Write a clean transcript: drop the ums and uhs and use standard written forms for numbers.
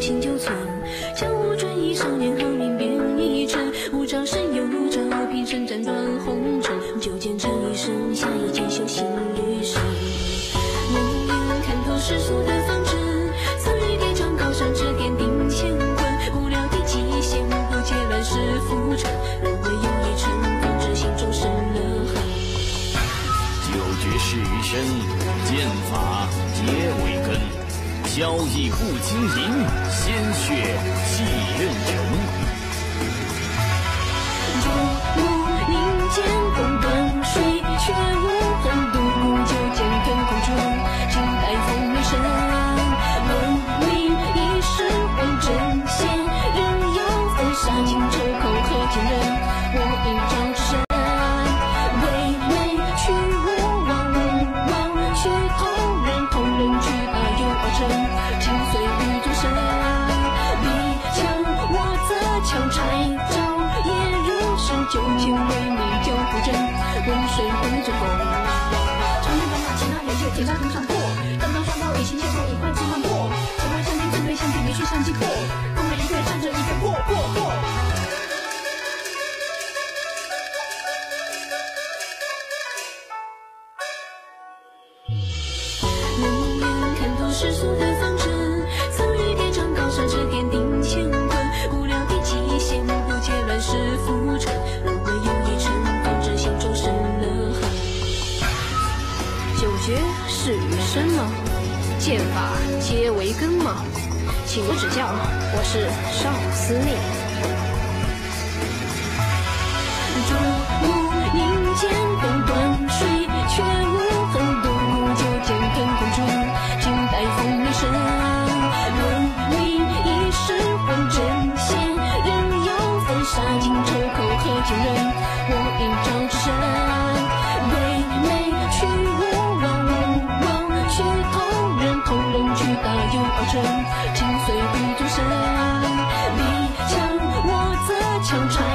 心就存。江湖转移，少年好命变一尘。无招胜有如招，平生斩断红尘。就见这一生，下一件修行余生。冷眼看透世俗的方针，曾于叠嶂高山，指点定乾坤。无聊的极限，不解乱世浮沉。人为有一尘，方知心中生了恨。 九绝世余生，剑法皆为根。交易不经营，鲜血系刃尘。 若无宁剑锋断水，却无痕独孤九剑腾空中，惊呆风雷神。闻名一世为真仙，人有分杀尽仇口和奸人。我应招之身，唯美去无望，无望去同人，同人去把忧化成，情随与众生。离枪我则强拆招，夜入深，九剑为你救不真，温水会中风。长剑短马其他也就铁砂头上破，单刀双刀以情切磋，以快自万破。前来相见正对相见，别去相击破。风雷一跃，战阵一跃，破破破。冷眼看透世俗的方针，曾于叠嶂高山，指点定乾坤。无聊的极限，不解乱世浮沉。人为有一尘，方知心中生了恨。 九绝是余生吗？剑法皆为根吗？请指教，我是少司令。 若无宁剑锋断水，却无痕独孤九剑腾空中，惊呆风雷神。闻名一世为真仙，人有分杀尽仇口和奸人。我应招之身，唯美去无望，无望去同人，同人去大有二成，情随与众生。离枪我则强拆